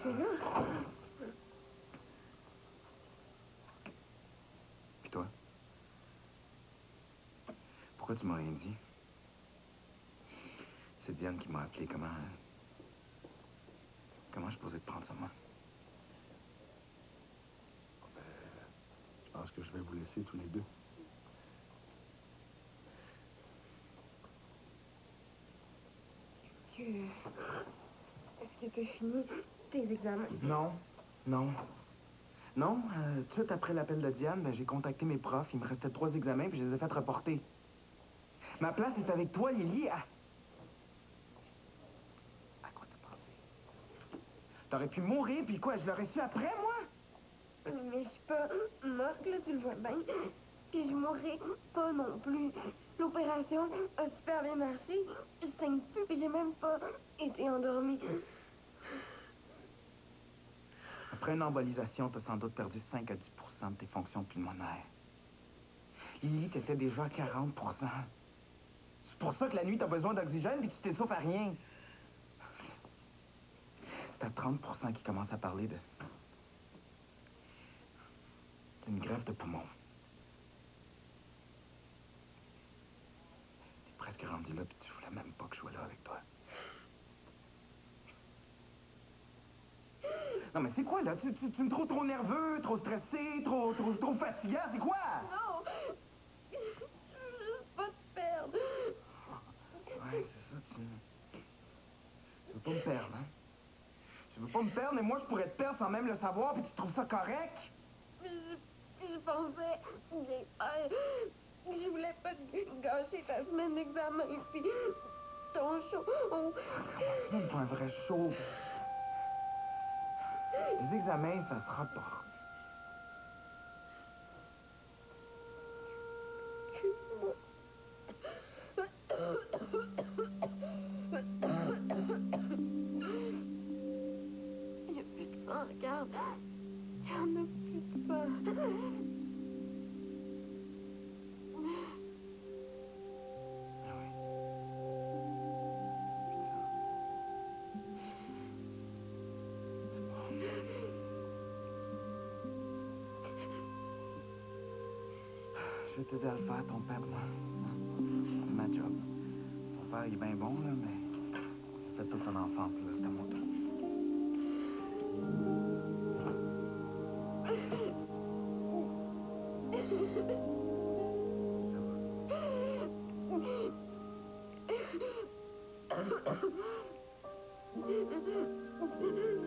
fais là? Puis toi? Pourquoi tu m'as rien dit? C'est Diane qui m'a appelé. Comment je posais te prendre ça, moi? Je pense que je vais vous laisser tous les deux. Est-ce que tu as fini tes examens? Non. Non. Non, tout de suite après l'appel de Diane, ben, j'ai contacté mes profs. Il me restait 3 examens, puis je les ai fait reporter. Ma place est avec toi, Lily. À quoi t'as pensé? T'aurais pu mourir, puis quoi, je l'aurais su après, moi? Mais je suis pas morte, là, tu le vois bien. Puis je mourrai pas non plus. L'opération a super bien marché. Je saigne plus, puis j'ai même pas été endormie. Après une embolisation, t'as sans doute perdu 5 à 10 de tes fonctions pulmonaires. Lily, t'étais déjà à 40 C'est pour ça que la nuit, t'as besoin d'oxygène, puis tu t'essouffles à rien. C'est à 30 qui commence à parler de... C'est une grève de poumons. T'es presque rendu là, puis tu voulais même pas que je sois là avec toi. Non, mais c'est quoi, là? Tu me trouves trop nerveux, trop stressé, trop fatiguant, c'est quoi? Non! Je veux juste pas te perdre. Ouais, c'est ça, tu veux pas me perdre, hein? Tu veux pas me perdre, mais moi, je pourrais te perdre sans même le savoir, puis tu trouves ça correct? Je pensais bien faire. Je voulais pas te gâcher ta semaine d'examen, puis ton show. C'est même pas un vrai show. Les examens, ça se rapporte. Il n'y a plus de sang, regarde. Il y en a plus de sang. Ah oui. Je vais t'aider à le faire, ton père, moi. C'est ma job. Ton père, il est bien bon, là, mais... Ça fait toute ton enfance, là, c'était mon tour. Ça va.